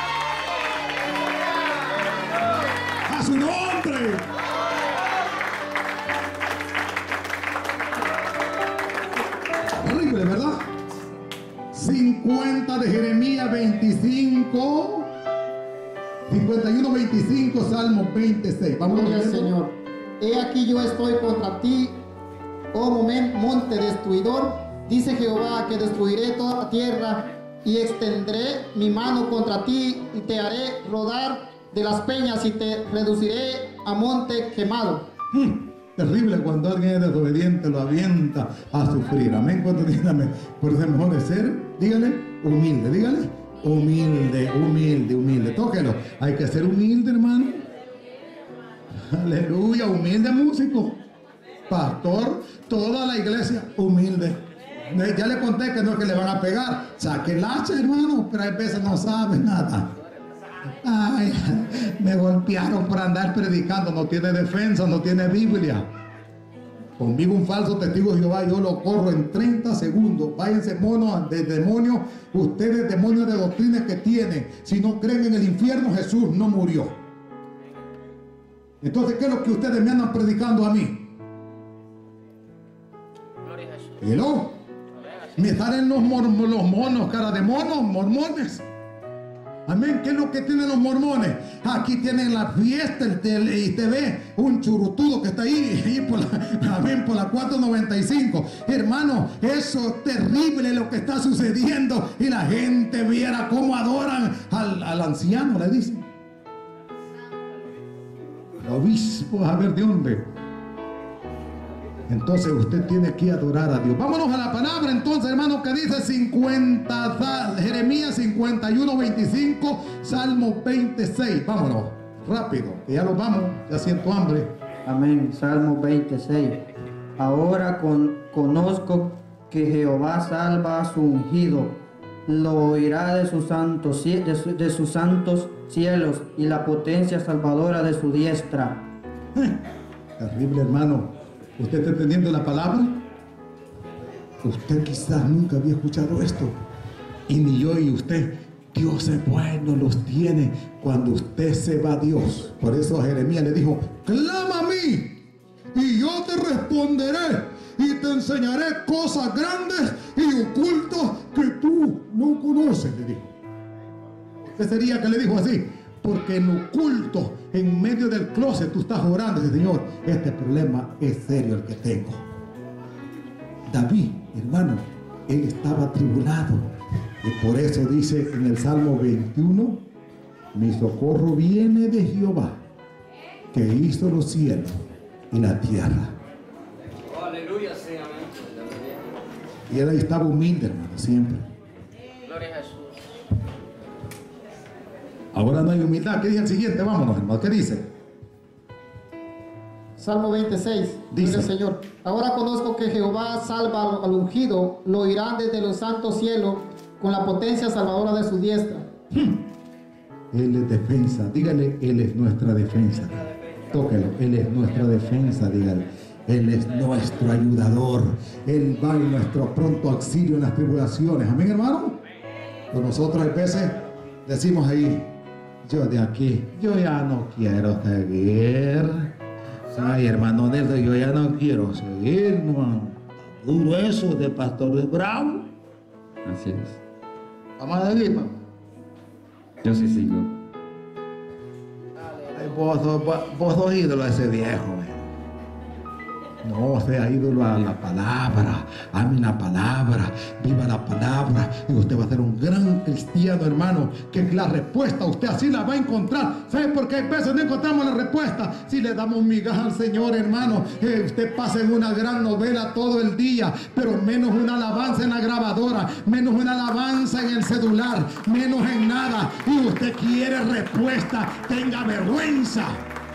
A su nombre. Horrible, ¿verdad? 50 de Jeremías 25, 51, 25, Salmo 26. Vamos a ver, Señor. He aquí yo estoy contra ti, oh monte destruidor. Dice Jehová que destruiré toda la tierra y extenderé mi mano contra ti y te haré rodar de las peñas y te reduciré a monte quemado. Terrible cuando alguien es desobediente, lo avienta a sufrir. Amén. Cuando dígame, por eso es mejor de ser, dígale, humilde, dígale, humilde, humilde, humilde. Tóquelo. Hay que ser humilde, hermano. Aleluya, humilde músico, pastor, toda la iglesia humilde. Ya le conté que no es que le van a pegar. Saque el hacha, hermano, pero a veces no sabe nada. Ay, me golpearon por andar predicando. No tiene defensa, no tiene Biblia. Conmigo un falso testigo de Jehová, yo lo corro en 30 segundos. Váyanse monos de demonios, ustedes demonios de doctrinas que tienen. Si no creen en el infierno, Jesús no murió. Entonces, ¿qué es lo que ustedes me andan predicando a mí? Hello. Me salen los monos, cara de monos, mormones. Amén. ¿Qué es lo que tienen los mormones? Aquí tienen la fiesta y te ve un churutudo que está ahí por la 495. Hermano, eso es terrible lo que está sucediendo. Y la gente viera cómo adoran al anciano, le dicen. El obispo, a ver de dónde. Entonces usted tiene que adorar a Dios. Vámonos a la palabra entonces, hermano, que dice Jeremías 51, 25, Salmo 26. Vámonos, rápido, que ya nos vamos, ya siento hambre. Amén. Salmo 26. Ahora conozco que Jehová salva a su ungido, lo oirá de sus santos cielos y la potencia salvadora de su diestra. Terrible, hermano. ¿Usted está entendiendo la palabra? Usted quizás nunca había escuchado esto. Y ni yo y usted. Dios es bueno, los tiene cuando usted se va a Dios. Por eso a Jeremías le dijo, clama a mí y yo te responderé y te enseñaré cosas grandes y ocultas que tú no conoces, le dijo. ¿Qué sería que le dijo así? Porque en oculto, en medio del closet, tú estás orando y dices, Señor, este problema es serio el que tengo. David, hermano, él estaba atribulado. Y por eso dice en el Salmo 21, mi socorro viene de Jehová, que hizo los cielos y la tierra. Aleluya, sí, amén. Y él ahí estaba humilde, hermano, siempre. Gloria a Jesús. Ahora no hay humildad. ¿Qué dice el siguiente? Vámonos, hermano. ¿Qué dice? Salmo 26, Dice: dice el Señor, ahora conozco que Jehová salva al ungido, lo oirán desde los santos cielos, con la potencia salvadora de su diestra. Él es defensa. Dígale, Él es nuestra defensa. Tóquelo, Él es nuestra defensa, dígale. Él es nuestro ayudador. Él va en nuestro pronto auxilio en las tribulaciones. Amén, hermano. Pues nosotros a veces decimos ahí, yo de aquí, yo ya no quiero seguir. Ay, hermano Nelson, yo ya no quiero seguir, hermano. Duro eso de Pastor Bravo. Así es. Vamos a seguir, hermano. Yo sí sigo. Ay, vos sos ídolo de ese viejo, man. No sea ídolo a la palabra. Ame la palabra. Viva la palabra. Y usted va a ser un gran cristiano, hermano. Que la respuesta usted así la va a encontrar. ¿Sabe por qué hay veces no encontramos la respuesta? Si le damos migaja al Señor, hermano. Usted pasa en una gran novela todo el día, pero menos una alabanza en la grabadora, menos una alabanza en el celular, menos en nada. Y usted quiere respuesta. Tenga vergüenza.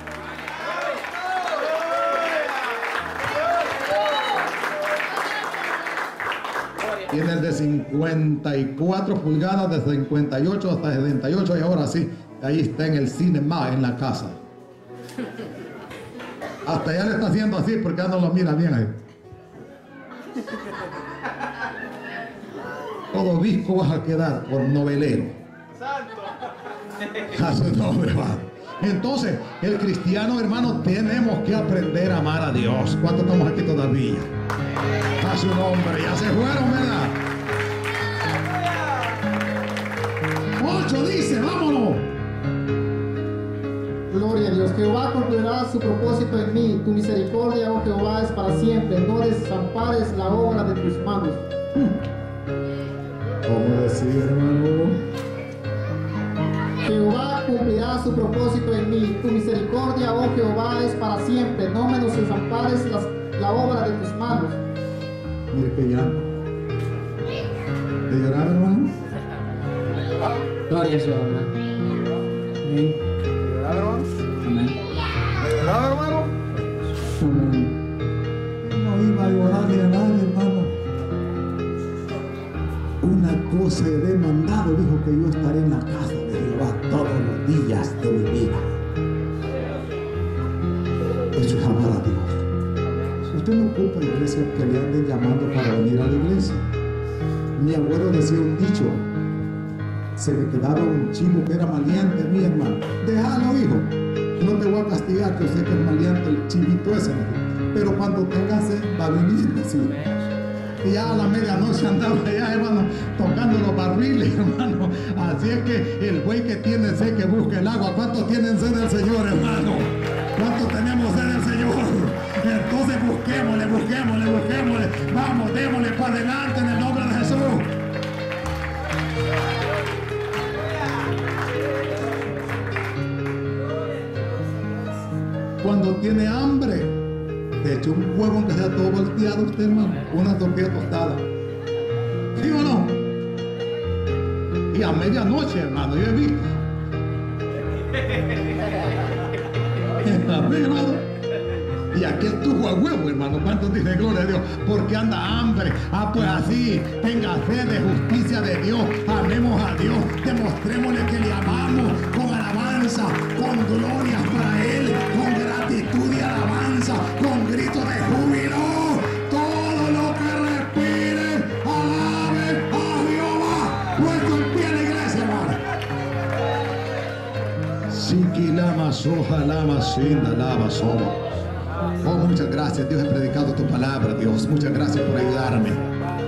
Tiene el de 54 pulgadas, de 58 hasta 78, y ahora sí, ahí está en el cine más en la casa. Hasta ya le está haciendo así porque ya no lo mira bien ahí. Todo visco vas a quedar por novelero. A su nombre, hermano. Entonces, el cristiano, hermano, tenemos que aprender a amar a Dios. ¿Cuántos estamos aquí todavía? A su nombre, ya se fueron, ¿verdad? 8 dice, vámonos. Gloria a Dios. Jehová cumplirá su propósito en mí. Tu misericordia, oh Jehová, es para siempre. No desampares la obra de tus manos. ¿Cómo decir, hermano? Jehová cumplirá su propósito en mí. Tu misericordia, oh Jehová, es para siempre. No me desampares la obra de tus manos. Mire que ya. ¿De llorar, hermano? Gloria a Dios. Amén. Amén. hermano? No iba a llorarle a nadie, hermano. Una cosa he demandado, dijo, que yo estaré en la casa de Jehová todos los días de mi vida. Eso es amar a Dios. Usted no ocupa, iglesia, que le anden llamando para venir a la iglesia. Mi abuelo decía un dicho: se le quedaba un chivo que era maleante, mi hermano. Déjalo, hijo. No te voy a castigar, que yo sé que es maleante el chivito ese, pero cuando tengas sed va a venir, así. Y ya a la medianoche andaba allá, hermano, tocando los barriles, hermano. Así es que el buey que tiene sed, que busque el agua. ¿Cuántos tienen sed del Señor, hermano? ¿Cuántos tenemos sed del Señor? Entonces busquémosle. Vamos, démosle para adelante en el nombre de Jesús. Cuando tiene hambre, te echa un huevo aunque sea todo volteado usted, hermano, una tortilla tostada. ¿Sí o no? Y a medianoche, hermano, yo he visto. Amén, hermano. Y aquel tuvo a huevo, hermano. ¿Cuántos dicen gloria a Dios? Porque anda hambre. Ah, pues así, tenga fe de justicia de Dios. Amemos a Dios. Demostrémosle que le amamos con alabanza, con gloria para Él, con gratitud y alabanza, con grito de júbilo. Todo lo que respire, alabe a Jehová. Puesto en pie la iglesia, hermano. Siquilama, soja, lama, sinda, lava, soja. Oh, muchas gracias, Dios, he predicado tu palabra, Dios. Muchas gracias por ayudarme.